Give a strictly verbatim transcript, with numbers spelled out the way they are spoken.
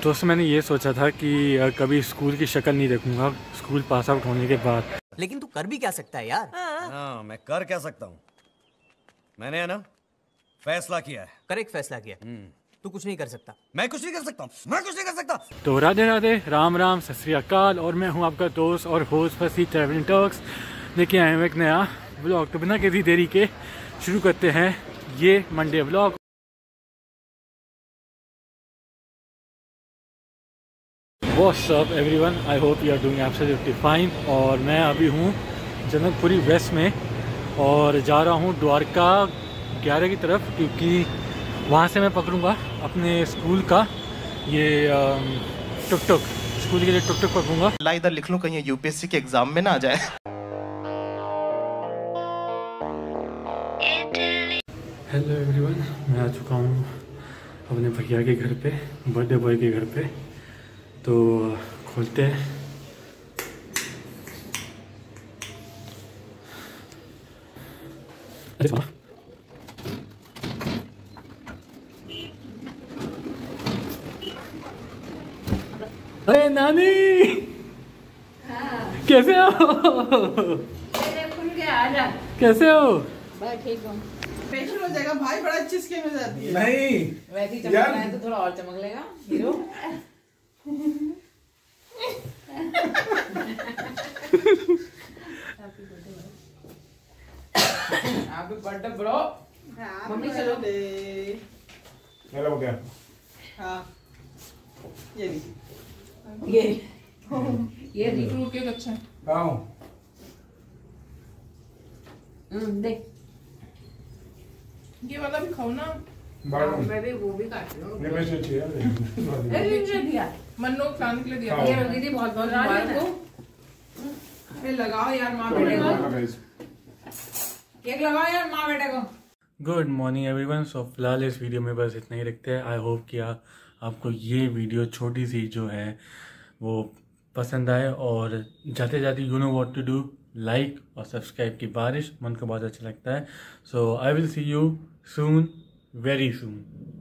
दोस्तों मैंने ये सोचा था कि कभी स्कूल की शक्ल नहीं देखूंगा स्कूल पास आउट होने के बाद। लेकिन तू कर भी क्या सकता है यार? हाँ, मैं कर क्या सकता हूँ? मैंने है ना फैसला किया है। करेक्ट फैसला किया। तू कुछ नहीं कर सकता। मैं कुछ नहीं कर सकता मैं कुछ नहीं कर सकता। तो राधे राधे, राम राम, सत श्री अकाल। और मैं हूँ आपका दोस्त और होस्ट फसी ट्रैवलिंग टॉक्स। लेके आए हैं एक नया व्लॉग। तो बिना किसी देरी के शुरू करते हैं ये Monday vlog. What's up everyone, I hope you are doing absolutely fine. और मैं अभी हूँ जनकपुरी वेस्ट में और जा रहा हूँ द्वारका ग्यारह की तरफ, क्योंकि वहाँ से मैं पकड़ूँगा अपने स्कूल का ये टुक टुक स्कूल के लिए टुक टुक पकड़ूँगा। ला इधर लिख लूँ कहीं यूपीएससी के एग्जाम में ना आ जाए। हेलो एवरीवन, मैं आ चुका हूँ अपने भैया के घर पे, बर्थडे बॉय के घर पे। तो खोलते हैं। अरे नानी, हाँ। कैसे हो? खुल गया, आजा। कैसे हो? बस ठीक हूँ। फेशियल हो जाएगा भाई, बड़ा चिसके में जाती है। नहीं वैसे ही चमक रहा है तो थोड़ा और चमक लेगा hero. Happy birthday bro. Mummy चलो। मेरा हो गया। हाँ ये ये ये रिक्रूट केक अच्छा है। आओ। हम्म देख, ये वाला भी खाओ ना। मैं भी वो भी काट लूँ। ये वैसे अच्छी है। ए मुझे दिया मन्नो खाने के लिए दिया। ये दीदी बहुत बहुत मुबारक हो। ये लगाओ यार माँ बेटे को, केक लगाओ यार माँ बेटे को। Good morning everyone. सो फिलहाल इस वीडियो में बस इतना ही रखते हैं। आई होप कि आ, आपको ये वीडियो छोटी सी जो है वो पसंद आए, और जाते जाते you know what to do, like और सब्सक्राइब की बारिश मन को बहुत अच्छा लगता है। So I will see you soon, very soon.